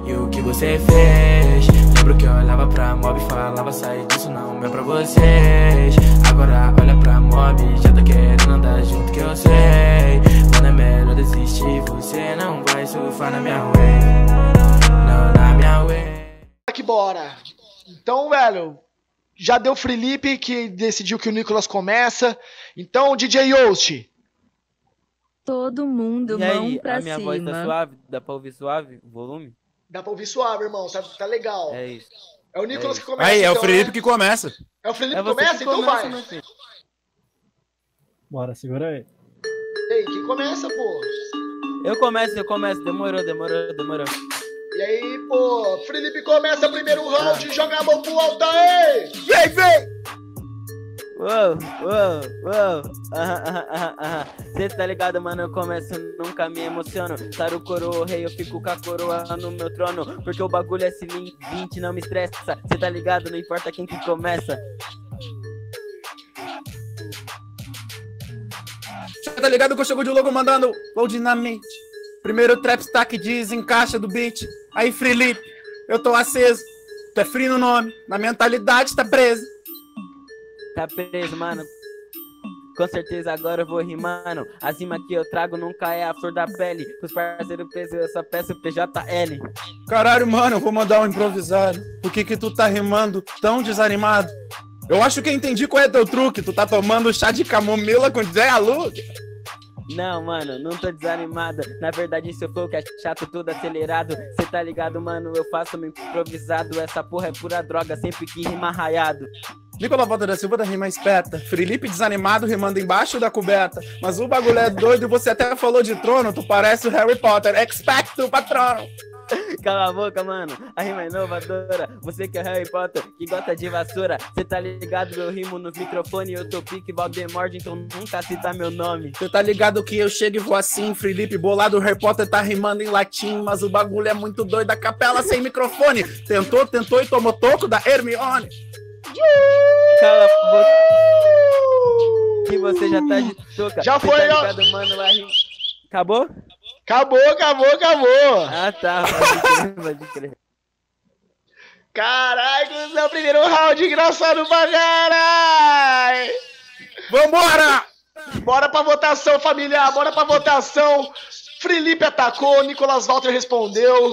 E o que você fez? Lembro que eu olhava pra mob e falava, sai disso não é pra vocês. Agora olha pra mob, já tá querendo andar junto que eu sei. Mano, é melhor desistir, você não vai surfar na minha wave. Não, na minha wave. Que bora. Então, velho, já deu Felipe que decidiu que o Nicolas começa. Então, DJ Yost. Todo mundo, E mão aí, pra a minha cima. voz tá suave? Dá pra ouvir suave o volume? Dá pra ouvir suave, irmão. Tá legal. É isso. É o Nicolas É que começa. Aí, é então, o Felipe né? que começa. É o Felipe É que você começa? que Então começa, vai. meu filho. Bora, segura aí. Ei, quem começa, pô? Eu começo. Demorou. E aí, pô, Felipe começa primeiro round, joga a mão pro alto aí! Vem! Uou. Cê tá ligado, mano? Eu começo, nunca me emociono. Taro coroa, rei, eu fico com a coroa no meu trono. Porque o bagulho é seguinte, não me estressa. Cê tá ligado, não importa quem que começa. Você tá ligado que eu chego de logo mandando low dinamite. Primeiro trap stack desencaixa do beat. Aí, Felipe, eu tô aceso. Tu é free no nome, na mentalidade tá preso. Tá preso, mano. Com certeza agora eu vou rimando. A rima que eu trago nunca é a flor da pele. Os parceiros presos, eu só peço PJL. Caralho, mano, eu vou mandar um improvisado. Por que tu tá rimando tão desanimado? Eu acho que eu entendi qual é teu truque. Tu tá tomando chá de camomila com Zé Alu. Não, mano, não tô desanimada. Na verdade, isso foi o que é chato, tudo acelerado. Cê tá ligado, mano, eu faço meu improvisado. Essa porra é pura droga, sempre que rima raiado. Nicolas Volta da Silva da rima esperta. Felipe desanimado rimando embaixo da coberta. Mas o bagulho é doido e você até falou de trono. Tu parece o Harry Potter. Expecto patrono. Cala a boca, mano, a rima é inovadora. Você que é Harry Potter, que gosta de vassoura. Cê tá ligado, eu rimo no microfone. Eu tô pique Voldemort, então nunca cita meu nome. Você tá ligado que eu chego e vou assim. Felipe bolado, Harry Potter tá rimando em latim. Mas o bagulho é muito doido, a capela sem microfone. Tentou e tomou toco da Hermione. Cala a boca, que você já tá de toca. Já Cê foi, tá ó. ligado, mano, a rima... Acabou? Acabou! Ah, tá, pode crer. Caralho, esse é o primeiro round, engraçado pra caralho! Vambora! Bora pra votação, família, bora pra votação. Felipe atacou, Nicolas Walter respondeu.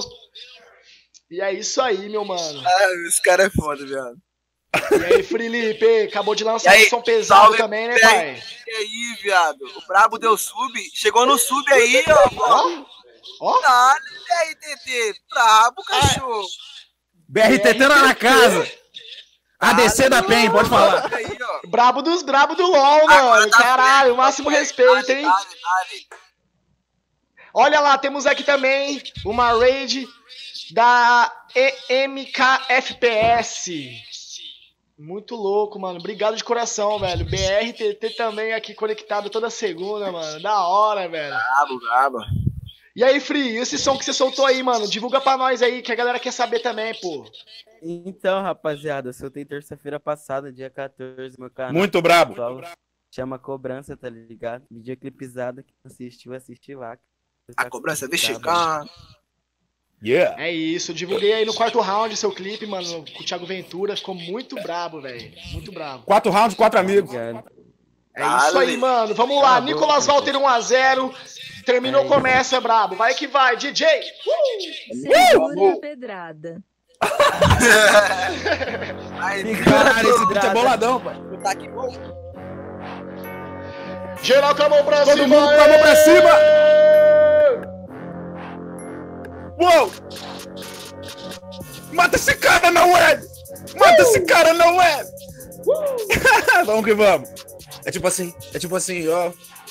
E é isso aí, meu mano. Ah, esse cara é foda, viado. E aí, Felipe, acabou de lançar E aí, um som pesado salve, também, né, e pai? E aí, viado? O brabo deu sub. Chegou no sub aí, ó. Ó, Dale, BRTT. Brabo, cachorro. BRTT lá na casa. ADC da PEN, pode falar. Aí, ó. brabo do LOL, Agora mano. tá Caralho, certo, máximo dale, respeito, hein? dale. Olha lá, temos aqui também uma raid da EMKFPS. Muito louco, mano. Obrigado de coração, velho. BRTT também aqui conectado toda segunda, mano. Da hora, velho. Brabo. E aí, Free, esse som que você soltou aí, mano? Divulga pra nós aí, que a galera quer saber também, pô. Então, rapaziada, eu soltei terça-feira passada, dia 14, meu canal. Muito brabo. Pessoal, chama Cobrança, tá ligado? Videoclipizado, que assistiu lá. A cobrança de chegar. Yeah. É isso, divulguei aí no quarto round seu clipe, mano, com o Thiago Ventura. Ficou muito brabo, velho. Muito brabo. 4 rounds, 4 amigos. Obrigado. É isso aí, mano. Vamos lá, Acabou, Nicolas Walter 1-0. Terminou, É começa, brabo. Vai que vai, DJ. Segura a pedrada. Aí, Caralho, esse beat é boladão, pai. tá aqui bom. Geral com a mão pra Todo cima. mundo com a mão pra cima. Uou! Mata esse cara na web! Mata esse cara na web! Vamos que vamos! É tipo assim, ó.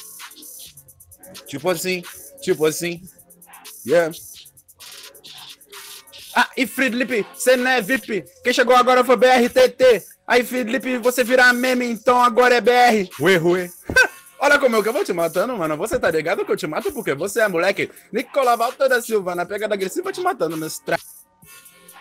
Tipo assim. Yeah. Ah, e Felipe, você não é VIP. Quem chegou agora foi BRTT. Aí, Felipe, você virar meme, então agora é BR. Ué. Olha como eu vou te matando, mano. Você tá ligado que eu te mato porque você é moleque. Nicolas Walter da Silva, na pegada agressiva, te matando nesse track.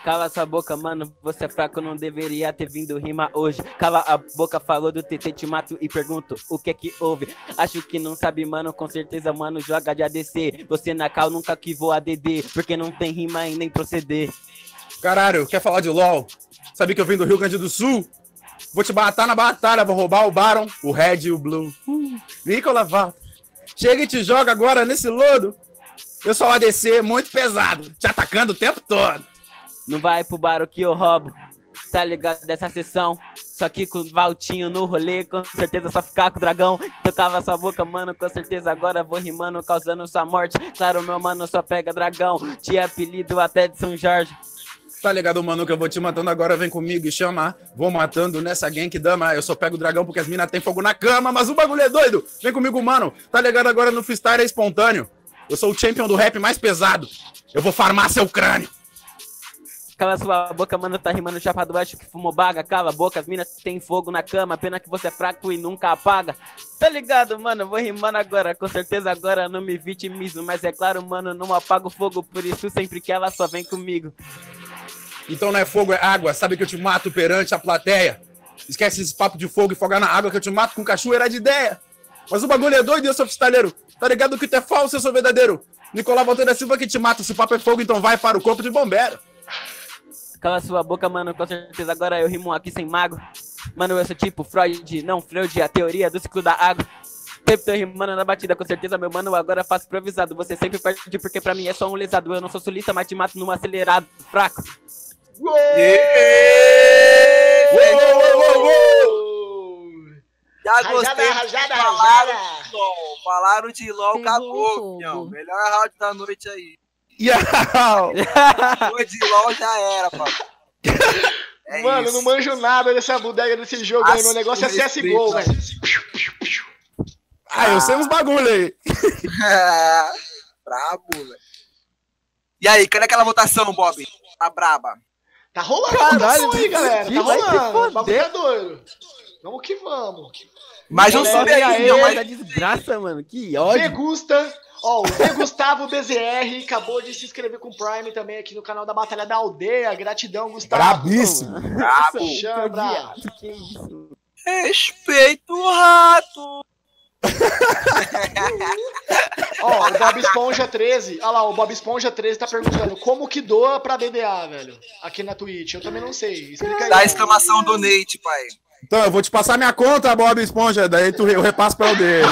Cala sua boca, mano, você é fraco, não deveria ter vindo rima hoje. Cala a boca, falou do TT, te mato e pergunto o que é que houve. Acho que não sabe, mano, com certeza, mano, joga de ADC. Você na cal nunca que voa ADD, porque não tem rima e nem proceder. Caralho, quer falar de LOL? Sabe que eu vim do Rio Grande do Sul? Vou te matar na batalha, vou roubar o Baron, o Red e o Blue. Nicolas Valter. Chega e te joga agora nesse lodo. Eu sou o ADC muito pesado, te atacando o tempo todo. Não vai pro bar o que eu roubo, tá ligado dessa sessão. Só que com o Valtinho no rolê, com certeza só ficar com o dragão. Tocava sua boca, mano, com certeza agora vou rimando, causando sua morte. Claro, meu mano, só pega dragão, te apelido até de São Jorge. Tá ligado, mano, que eu vou te matando agora, vem comigo e chama. Vou matando nessa gank dama, eu só pego o dragão porque as minas tem fogo na cama. Mas o bagulho é doido, vem comigo, mano. Tá ligado agora no freestyle é espontâneo. Eu sou o champion do rap mais pesado, eu vou farmar seu crânio. Cala sua boca, mano, tá rimando chapado, acho que fumou baga. Cala a boca, as minas tem fogo na cama, pena que você é fraco e nunca apaga. Tá ligado, mano, vou rimando agora, com certeza agora não me vitimizo. Mas é claro, mano, não apago o fogo, por isso sempre que ela só vem comigo. Então não é fogo, é água, sabe que eu te mato perante a plateia. Esquece esse papo de fogo e fogar na água que eu te mato com cachoeira de ideia. Mas o bagulho é doido e eu sou freestyleiro. Tá ligado que tu é falso, eu sou verdadeiro. Nicolau Valter da Silva que te mata, se o papo é fogo, então vai para o corpo de bombeiro. Cala sua boca, mano, com certeza agora eu rimo aqui sem mago. Mano, eu sou tipo Freud, não Freud, a teoria do ciclo da água. Sempre tô rimando na batida, com certeza, meu mano, agora faço improvisado. Você sempre perde porque pra mim é só um lesado. Eu não sou sulista, mas te mato num acelerado fraco. Já gostei. Rajada. Falaram de LOL, Pegou acabou, fogo. filhão. Melhor round da noite aí. Yau! Foi de LOL já era, papai. É Mano, isso. não manjo nada dessa bodega desse jogo aí. Meu negócio é CSGO, velho. Ah, eu sei uns bagulho aí. Brabo, velho. E aí, cadê aquela votação, Bob? Tá braba. Tá rolando Caralho, votação aí, galera. Tá vai se rolando. O bagulho foder. é doido. Vamos que vamos. Mas não Galera, soube e aí, aí? não, Mas mas... a desgraça, mano, que ódio. Degusta. Ó, o De Gustavo BZR acabou de se inscrever com o Prime também aqui no canal da Batalha da Aldeia. Gratidão, Gustavo. Brabíssimo. Brabo. Chama, brabo. Que isso? Respeito o rato. Ó, o Bob Esponja 13. Olha lá, o Bob Esponja 13 tá perguntando como que doa pra BDA, velho. Aqui na Twitch. Eu também não sei. Explica aí. Dá exclamação donate, pai. Então, eu vou te passar minha conta, Bob Esponja, daí eu repasso pra o dele.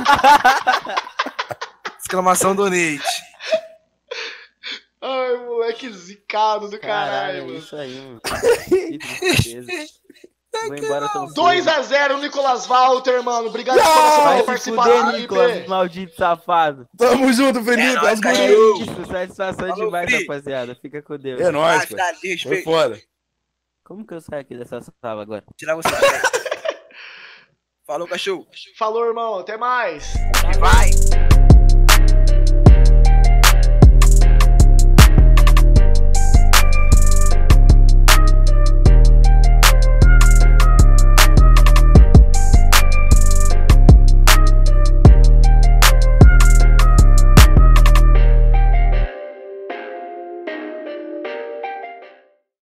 Exclamação donate. Ai, moleque zicado do caralho, mano. Isso aí, mano. Que tristeza. Vou embora tão cedo. 2-0, Nicolas Walter, mano. Obrigado por Vai ter se participado, fuder, Felipe. Nicolas, maldito safado. Tamo junto, Felipe. É nóis, as cara. gurias. Eu. Isso, satisfação Falou, demais, Pri. rapaziada. Fica com Deus. É nóis, pô. Dá-lhe Foi respeito. foda. Como que eu saio aqui dessa sala agora? Tirar você. Falou, cachorro. Falou, irmão. Até mais. Vai.